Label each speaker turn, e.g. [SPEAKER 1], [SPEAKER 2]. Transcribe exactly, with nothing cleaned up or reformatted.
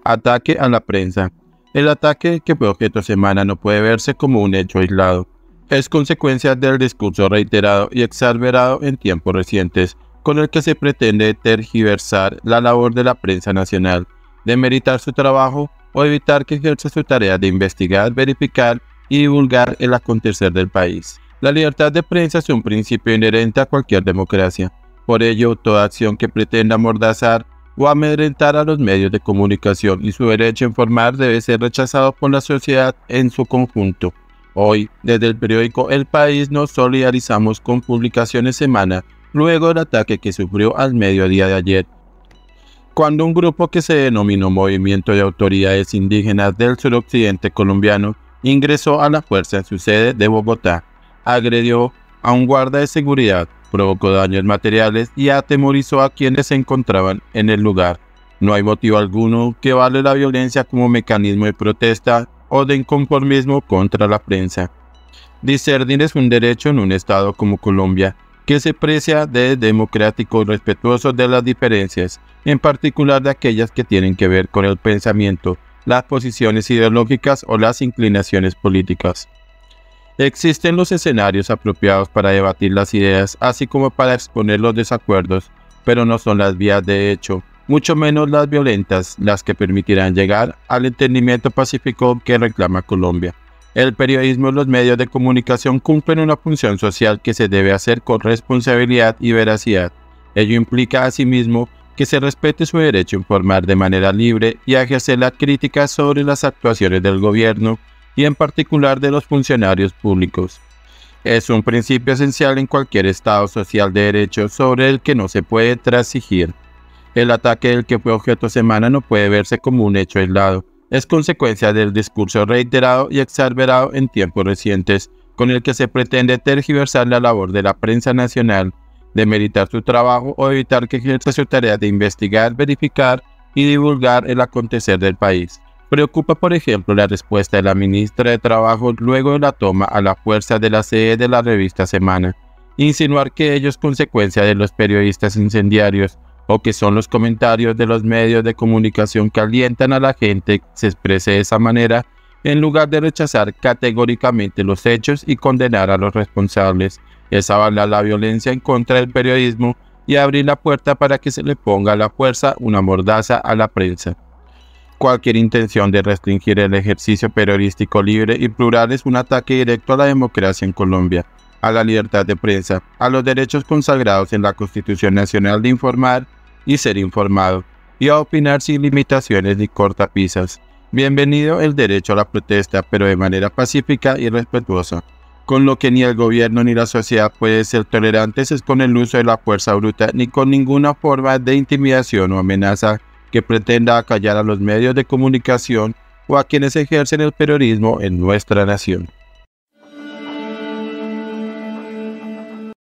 [SPEAKER 1] Ataque a la prensa. El ataque que fue objeto semana no puede verse como un hecho aislado. Es consecuencia del discurso reiterado y exagerado en tiempos recientes, con el que se pretende tergiversar la labor de la prensa nacional, demeritar su trabajo o evitar que ejerza su tarea de investigar, verificar y divulgar el acontecer del país. La libertad de prensa es un principio inherente a cualquier democracia. Por ello, toda acción que pretenda amordazar o amedrentar a los medios de comunicación y su derecho a informar debe ser rechazado por la sociedad en su conjunto. Hoy, desde el periódico El País, nos solidarizamos con Publicaciones Semana, luego del ataque que sufrió al mediodía de ayer, cuando un grupo que se denominó Movimiento de Autoridades Indígenas del Suroccidente Colombiano ingresó a la fuerza en su sede de Bogotá, agredió a un guarda de seguridad, provocó daños materiales y atemorizó a quienes se encontraban en el lugar. No hay motivo alguno que vale la violencia como mecanismo de protesta o de inconformismo contra la prensa. Discernir es un derecho en un estado como Colombia, que se precia de democrático y respetuoso de las diferencias, en particular de aquellas que tienen que ver con el pensamiento, las posiciones ideológicas o las inclinaciones políticas. Existen los escenarios apropiados para debatir las ideas, así como para exponer los desacuerdos, pero no son las vías de hecho, mucho menos las violentas, las que permitirán llegar al entendimiento pacífico que reclama Colombia. El periodismo y los medios de comunicación cumplen una función social que se debe hacer con responsabilidad y veracidad. Ello implica asimismo que se respete su derecho a informar de manera libre y a ejercer la crítica sobre las actuaciones del gobierno y en particular de los funcionarios públicos. Es un principio esencial en cualquier Estado social de derecho sobre el que no se puede transigir. El ataque del que fue objeto semana no puede verse como un hecho aislado. Es consecuencia del discurso reiterado y exagerado en tiempos recientes, con el que se pretende tergiversar la labor de la prensa nacional, demeritar su trabajo o evitar que ejerza su tarea de investigar, verificar y divulgar el acontecer del país. Preocupa, por ejemplo, la respuesta de la ministra de Trabajo luego de la toma a la fuerza de la sede de la revista Semana. Insinuar que ello es consecuencia de los periodistas incendiarios o que son los comentarios de los medios de comunicación que alientan a la gente que se exprese de esa manera, en lugar de rechazar categóricamente los hechos y condenar a los responsables, es avalar la violencia en contra del periodismo y abrir la puerta para que se le ponga a la fuerza una mordaza a la prensa. Cualquier intención de restringir el ejercicio periodístico libre y plural es un ataque directo a la democracia en Colombia, a la libertad de prensa, a los derechos consagrados en la Constitución Nacional de informar y ser informado, y a opinar sin limitaciones ni cortapisas. Bienvenido el derecho a la protesta, pero de manera pacífica y respetuosa. Con lo que ni el gobierno ni la sociedad puede ser tolerantes es con el uso de la fuerza bruta ni con ninguna forma de intimidación o amenaza que pretenda acallar a los medios de comunicación o a quienes ejercen el periodismo en nuestra nación.